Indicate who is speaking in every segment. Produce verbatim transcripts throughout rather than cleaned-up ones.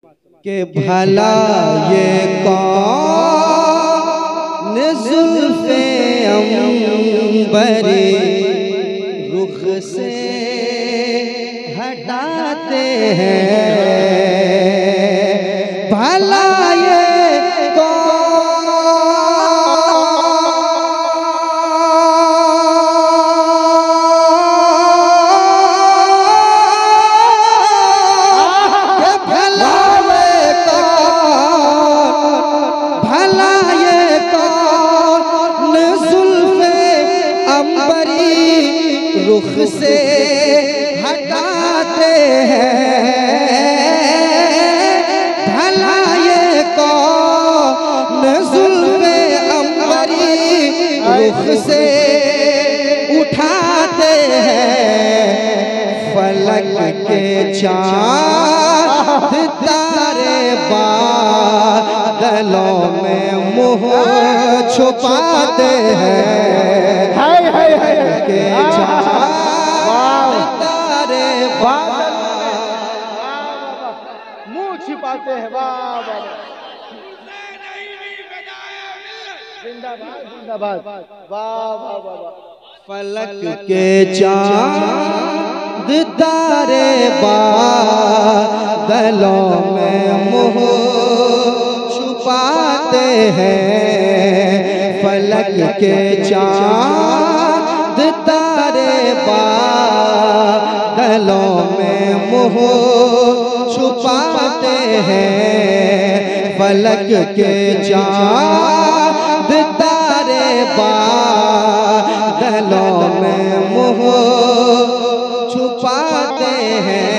Speaker 1: के भला ये कौन जुल्फ़े अंबरी रुख से हटाते हैं, भला ये रुख से हटाते हैं, भला ये कौन जुल्फ़े अंबरी रुख से उठाते हैं। फलक के चाँद तारे बादलों में मुँह छुपाते हैं, के तारे
Speaker 2: मुंह छिपाते हैं। वाह वाह, जिंदाबाद जिंदाबाद, वाह वाह वाह।
Speaker 1: फलक के चाँद तारे बादलों में मुँह छुपाते हैं, फलक के चाँद तारे बादलों में मुँह छुपाते हैं, फलक के चाँद तारे बादलों में मुँह छुपाते हैं।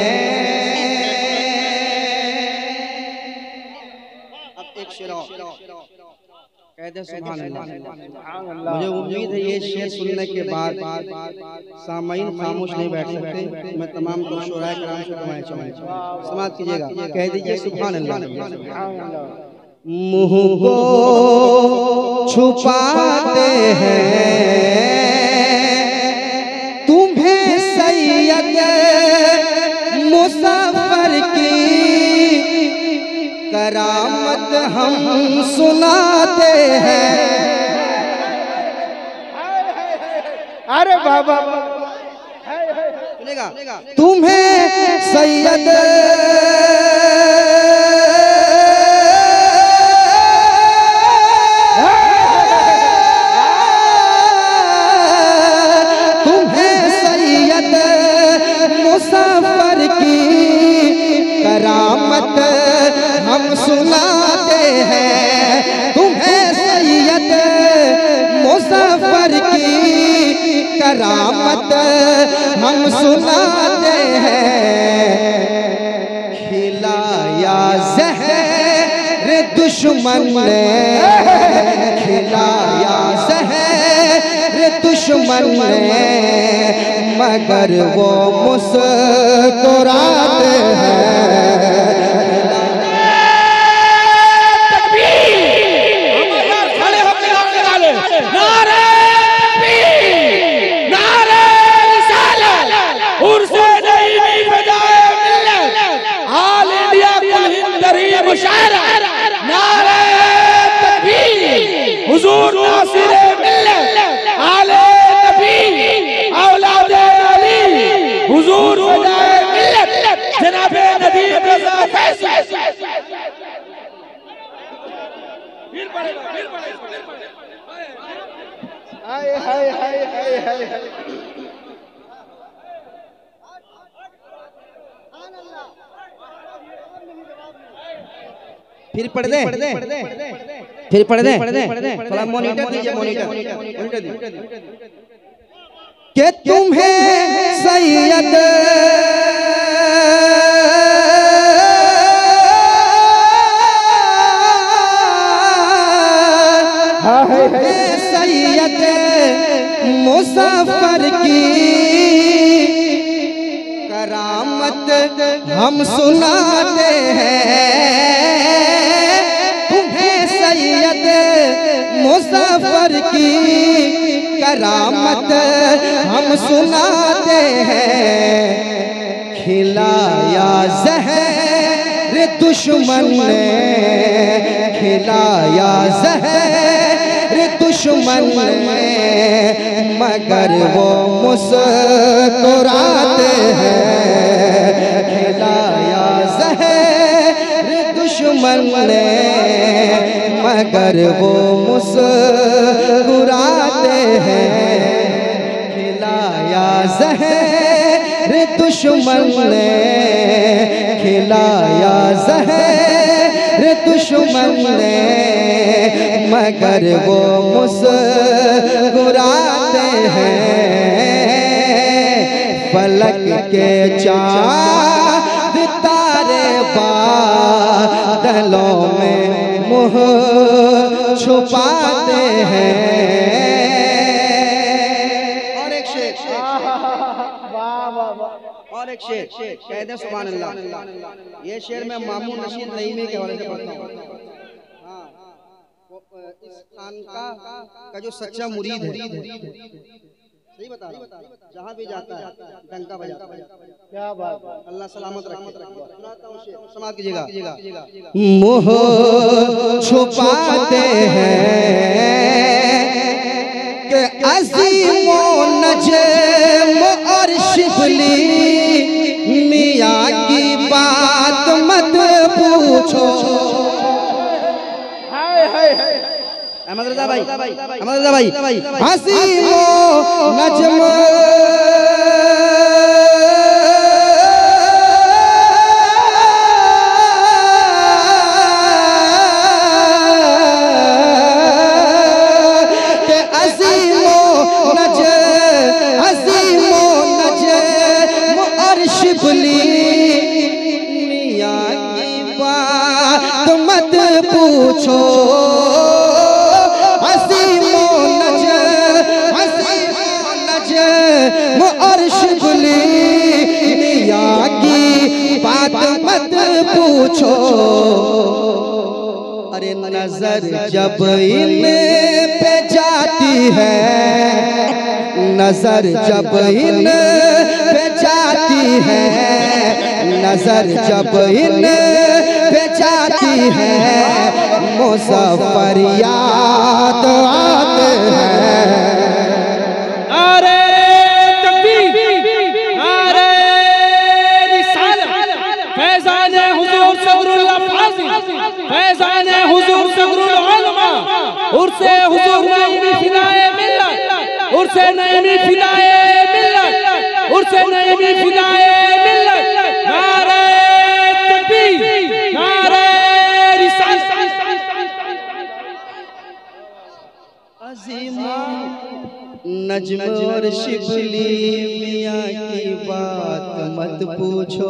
Speaker 1: अब एक शेर कहते सुभान अल्लाह। मुझे उम्मीद है ये शेर सुनने के बाद सामईन खामोश नहीं बैठ सकते। मैं तमाम शुराए कराम से दुआएं चाहूँगा, समाप्त कीजिएगा। कह दीजिए सुभान अल्लाह। मुँह को छुपाते हैं तुम्हें सैयद मुसफ़र की करामत हम सुनाते हैं।
Speaker 2: अरे बाबा
Speaker 1: सुनेगा, तुम्हें सैयद तुम्हें सैयद मुसफ़र की करामत हम सुनाते हैं, तुम्हें सैयद मुसफ़र की करामत हम सुनाते हैं। खिलाया ज़हर दुश्मन ने, खिलाया ज़हर दुश्मन ने, मगर वो मुस्कुराते हैं।
Speaker 2: हुजूर नासिरे मिल्लत आले नबी औलादे अली, हुजूर वजाए मिल्लत जनाबे नबी रज़ा फैज़ी। फिर पढ़ेगा, फिर पढ़ेगा। हाय हाय हाय हाय हाय।
Speaker 1: फिर पढ़ दे, फिर पढ़ दे, थोड़ा मॉनिटर दीजिए, मॉनिटर मॉनिटर दीजिए। कि तुम्हें सैयद सैयद मुसफ़र की करामत हम सुनाते हैं, तुम्हें सैयद मुसफ़र की करामत हम सुनाते हैं। खिलाया ज़हर दुश्मन ने खिलाया जहर दुश्मन ने, मगर वो मुस्कुराते हैं। खिलाया जहर दुश्मन ने, मगर वो मुस्कुराते हैं। खिलाया जहर दुश्मन ने, खिलाया जहर दुश्मन ने, मगर वो मुस्कुराते हैं। फलक के चाँद तारे बादलों में मुँह छुपाते हैं। और एक शेर, और एक शेर कह दे सुभान अल्लाह। ये शेर मैं मामून रशीद नईमी के हवाले से पढ़ता हूँ। हाँ, इस खानका का जो सच्चा मुरीद है, सही बता रहा हूँ, जहाँ भी जाता है डंका बजाता है। क्या बात, अल्लाह सलामत रखे। सुनाता हूँ शेर, समाप्त कीजिएगा। मुँह छुपाते हैं कि अज़ीमो नजम और शिबली, मियाँ की बात मत पूछो। अहमद रज़ा भाई, अहमद रज़ा भाई, अज़ीमो नजम मत पूछो। अज़ीमो नजर, अज़ीमो नजर और शिबली, मियाँ की बात मत पूछो। अरे नजर जब इन पे जाती है, नजर जब इन पे जाती है, नजर जब इन पे जाती है, मुज़फ़्फ़र याद आते हैं।
Speaker 2: नारे तकबीर, नारे रिसालत, फैज़ाने हुज़ूर सगरुल अफ़ाज़ी, फैज़ाने हुज़ूर सगरुल उलमा, उर्से हुज़ूर नईमी फ़िदाए मिल्लत, उर्से नईमी फ़िदाए मिल्लत, उर्से नईमी फ़िदाए मिल्लत। नारे तकबीर, नारे रिसालत।
Speaker 1: अज़ीमो नजम और शिबली, मियाँ की बात मत पूछो।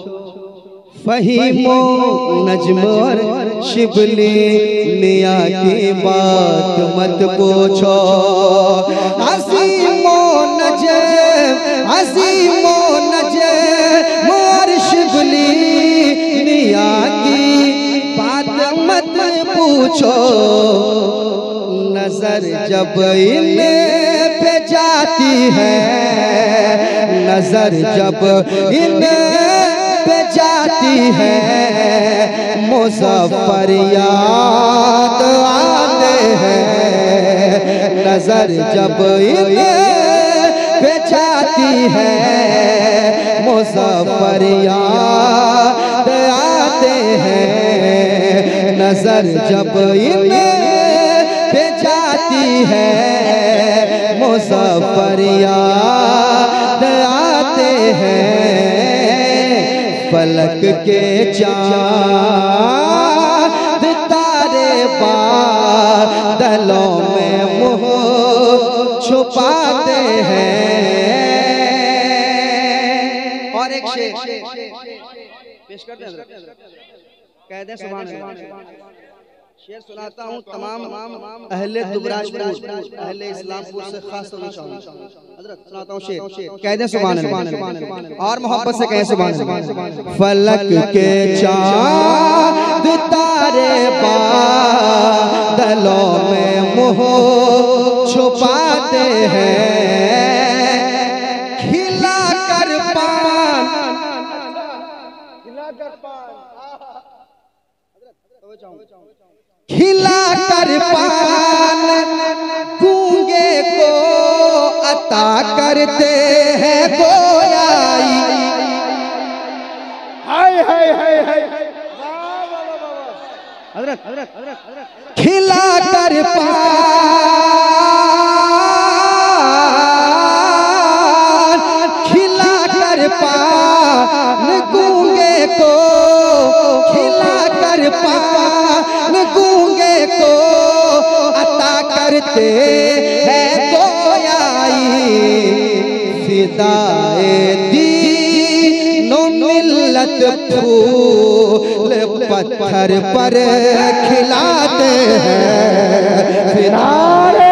Speaker 1: फहीमो नजम और शिबली, मियाँ की बात मत पूछो। अज़ीमो नजम, अज़ीमो नजम और शिबली, मियाँ की बात मत पूछो। नजर जब इन पे जाती है, नजर जब इन पे जाती है, मुज़फ़्फ़र याद आते हैं। नजर जब इन पे जाती है, मुज़फ़्फ़र याद आते हैं। नजर जब इन पे जाती है, मुज़फ़्फ़र याद आते हैं। फलक के चाँद तारे बादलों में मुँह छुपाते हैं। और एक शेर पेश करते हैं, कह दे सुभान अल्लाह। शेर सुनाता हूँ तमाम अहले दुबराजपुर, अहले इस्लामपुर से खास तौर पर हज़रत सुनाता हूँ शेर, कह दे सुभान अल्लाह और मोहब्बत से कहें सुभान अल्लाह। फलक के चाँद तारे बादलों में मुँह छुपाते हैं। खिला कर पान, खिला कर पान खिला कर पान गूंगे को अता करते हैं गोयाई।
Speaker 2: हाय हाय हाय हाय
Speaker 1: हजरत हजरत हजरत खिला कर पान खिला कर पान गूंगे को खिला कर पान गूंगे को अता करते हैं गोयाई। फिदाए दीनो मिल्लत फूल पत्थर पर खिलाते हैं।
Speaker 2: नारे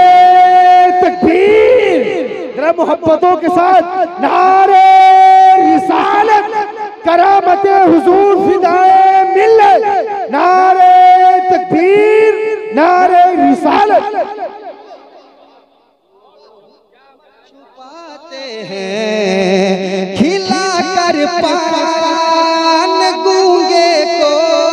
Speaker 2: तकबीर, जरा मोहब्बतों के साथ नारे रिसालत, करामत हुजूर फिदाए मिल्लत, नारे तकबीर, नारे रिसालत।
Speaker 1: छुपाते हैं खिला कर पान गूंगे को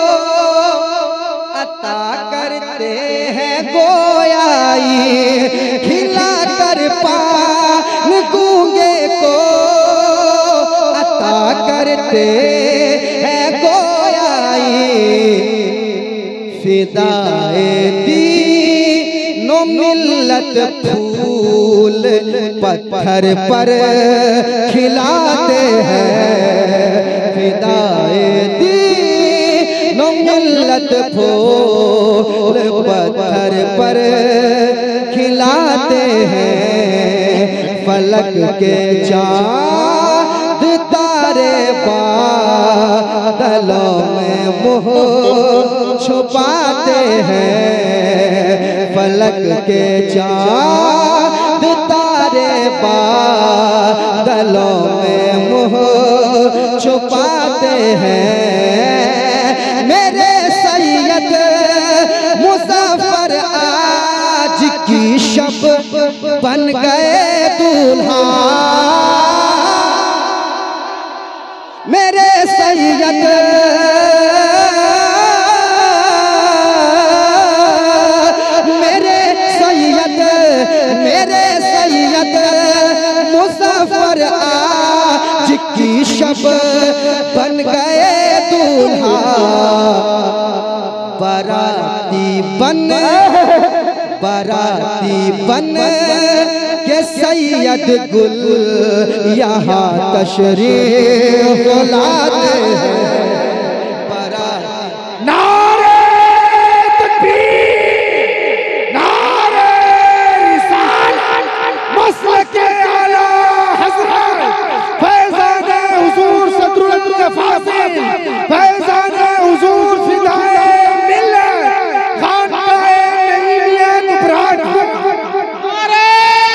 Speaker 1: अता करते हैं गोयाई। खिला कर पान गूंगे को अता करते हैं गोयाई। फिदाए दीनो मिल्लत फूल पत्थर पर खिलाते हैं। फिदाए दीनो मिल्लत फूल पत्थर पर खिलाते हैं। फलक के चाँद तारे बादलों में मुँह छुपाते हैं। फलक के चाँद तारे बादलों में मुँह छुपाते हैं। मेरे सैयद मुज़फ़्फ़र आज की शब बन गए दूल्हा। मेरे सैयद मेरे सैयद मेरे सैयद मुज़फ़्फ़र आज की शब बन गए दूल्हा। बाराती बन बाराती बन के सैयद गुल यहाँ तशरीफ लाते हैं। बाराती
Speaker 2: नारे तकबीर, नारे रिसालत, मसलके आला हज़रत फैज़ाने हुज़ूर सदरुल फाज़िल, फैज़ाने हुज़ूर फिदाए मिल्लत, खानकाए नईमिया कुबरा। नारे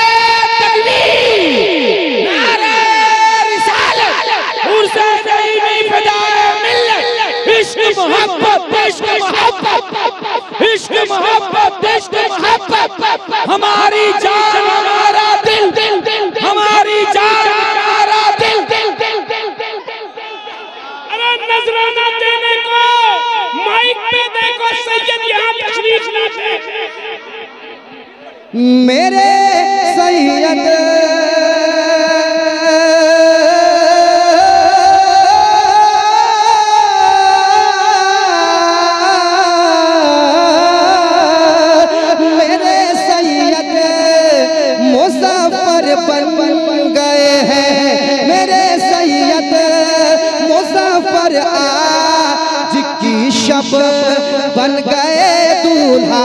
Speaker 2: तकबीर, नारे रिसालत, हुसैन नईमी फिदाए मिल्लत। इश्क मोहब्बत, इश्क मोहब्बत, इश्क मोहब्बत, इश्क मोहब्बत, हमारी जान हमारा दिल, हमारी जान हमारा दिल। अरे नजराना देने को माइक पे देखो, सैयद यहाँ तशरीफ लाते।
Speaker 1: मेरे सैयद मेरे सैयद मुज़फ़्फ़र बन गए हैं। मेरे सैयद मुज़फ़्फ़र आज की शब बन गए दूल्हा।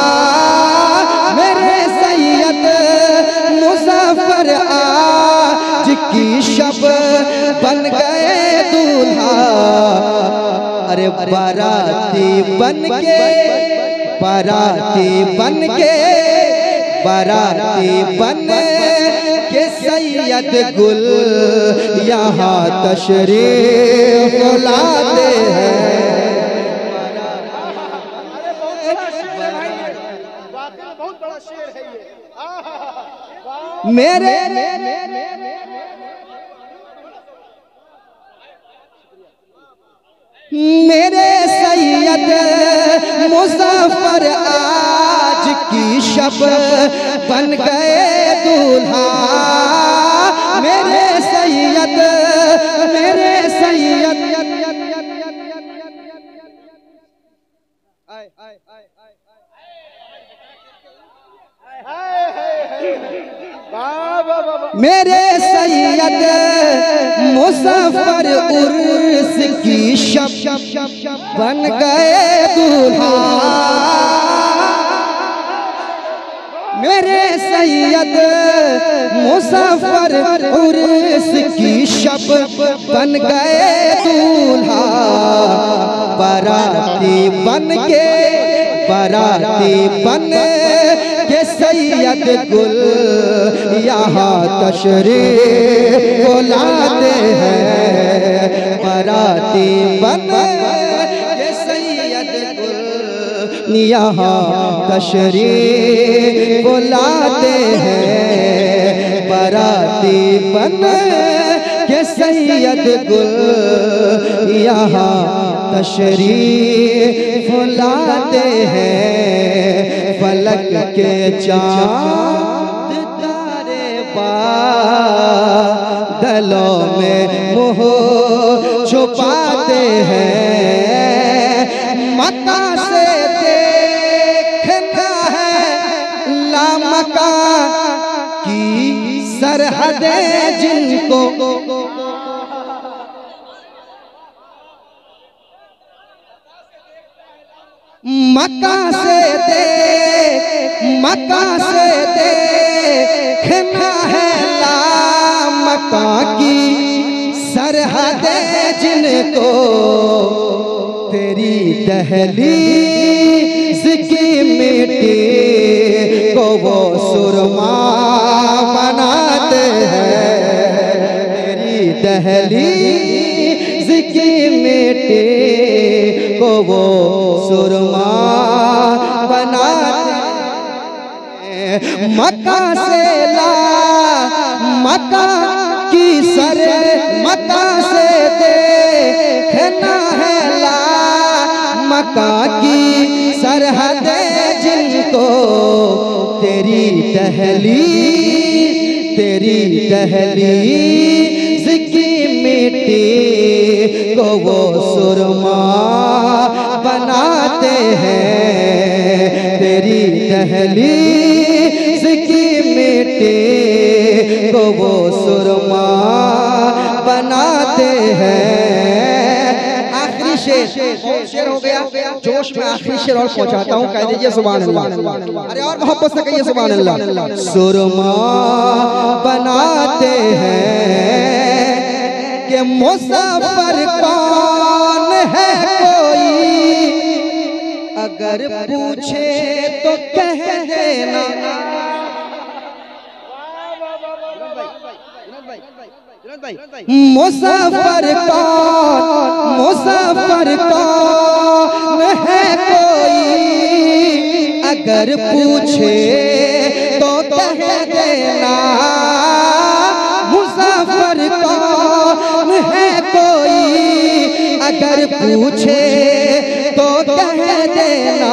Speaker 1: मेरे सैयद मुज़फ़्फ़र आज की शब बन गए दूल्हा। अरे बाराती बन के बाराती बन के बाराती बन के सैयद गुल यहाँ तशरीफ लाते हैं।
Speaker 2: बहुत बड़ा शेर है ये।
Speaker 1: मेरे मेरे सैयद सैयद मुज़फ़्फ़र आज की शब बन गए दूल्हा। मेरे सैयद मेरे सैयद मेरे सैयद मुज़फ़्फ़र उर्स की शब बन गए दूल्हा। मेरे सैयद मुज़फ़्फ़र उर्स की शब बन गए दूल्हा। बाराती बन के बाराती बन के सैयद गुल यहाँ तशरीफ़ लाते हैं। बाराती बन के सैयद गुल यहाँ तशरीफ़ लाते हैं। बाराती बन के सैयद गुल यहाँ तशरीफ़ लाते हैं। फलक के चाँद तारे बादलों में मुँह छुपाते हैं। मक्का से देखना है लामका की सरहदें जिनको मक्का से देख मक्का से देखना है लामका की सरहदें जिनको। तेरी दहलीज़ की मिट्टी को वो सुरमा बनाते हैं। तेरी दहलीज़ की मिट्टी को वो सुरमा बनाते हैं। मक्का से ला मक्का की सर मक्का से देखना है ला मक्का की सरहदें जिनको। तेरी दहलीज़ तेरी दहलीज़ की मिट्टी को वो सुरमा बनाते हैं। तेरी दहलीज़ की मिट्टी को वो सुरमा बनाते हैं। आखिरी शेर शेर हो गया, जोश में आखिरी शेर और पहुंचाता हूँ। कह दीजिए सुभान अल्लाह। अरे और मोहब्बत से कहिए सुभान अल्लाह। सुरमा बनाते हैं कि मुज़फ़्फ़र कौन है कोई, अगर पूछे तो कह देना। मुज़फ़्फ़र कौन मुज़फ़्फ़र कौन है कोई, अगर पूछे तो कह देना। मुज़फ़्फ़र कौन है कोई, अगर पूछे तो कह देना।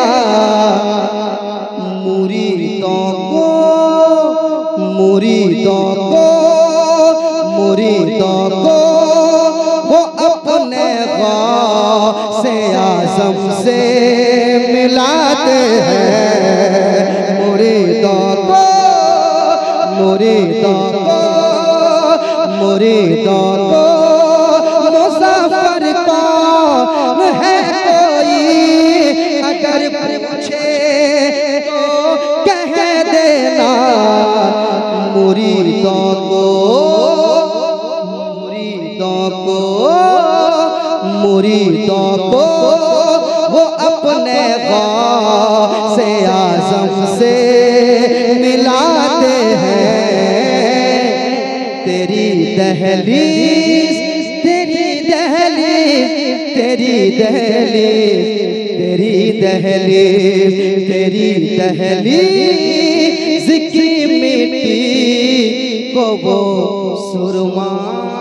Speaker 1: मुरीदों को मुरीदों को मुरीदों को वो अपने गौसे आज़म से मिलाते हैं। मुरीदों को मुरीदों को मुरीदों को मुज़फ़्फ़र कौन है कोई, अगर पूछे तो कह देना। मुरीदों को मुरीदों को मुरीदों को वो अपने गौसे आज़म से मिलाते हैं। तेरी दहलीज़ तेरी दहलीज़ तेरी दहलीज़ तेरी दहलीज़ तेरी दहलीज़ की मिट्टी को वो सुरमा